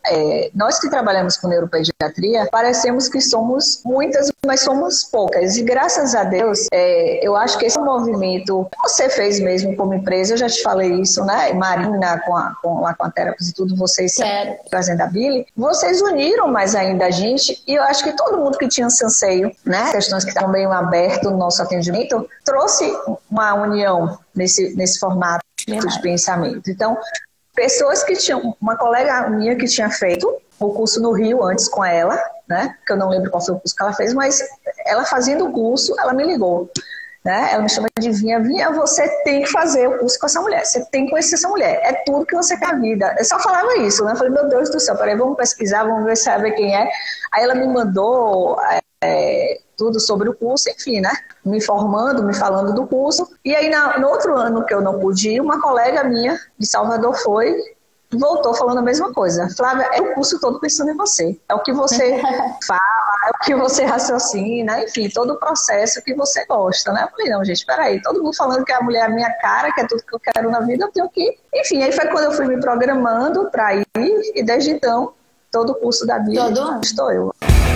nós que trabalhamos com neuropediatria, parecemos que somos muitas, mas somos poucas. E graças a Deus, eu acho que esse movimento, você fez mesmo como empresa, eu já te falei isso, né? Marina, com a Therapist e tudo, vocês trazendo a Billy, vocês uniram mais ainda a gente, e eu acho que todo mundo que tinha esse anseio, né? Questões que estavam meio abertas no nosso atendimento, trouxe uma união nesse formato de pensamento. Então, pessoas que tinham, uma colega minha que tinha feito o curso no Rio antes com ela, né? Que eu não lembro qual foi o curso que ela fez, mas ela fazendo o curso, ela me ligou, né? Ela me chamou de Vinha, você tem que fazer o curso com essa mulher, você tem que conhecer essa mulher, é tudo que você quer na vida. Eu só falava isso, né? Eu falei, meu Deus do céu, peraí, vamos pesquisar, vamos ver, saber quem é. Aí ela me mandou tudo sobre o curso, enfim, né? Me informando, me falando do curso. E aí, no outro ano que eu não pude ir, uma colega minha de Salvador foi, voltou falando a mesma coisa. Flávia, é o curso todo pensando em você. É o que você fala, é o que você raciocina, enfim, todo o processo que você gosta, né? Eu falei, não, gente, peraí, todo mundo falando que a mulher é a minha cara, que é tudo que eu quero na vida, eu tenho que ir. Enfim, aí foi quando eu fui me programando para ir, e desde então, todo o curso da Bíblia estou eu.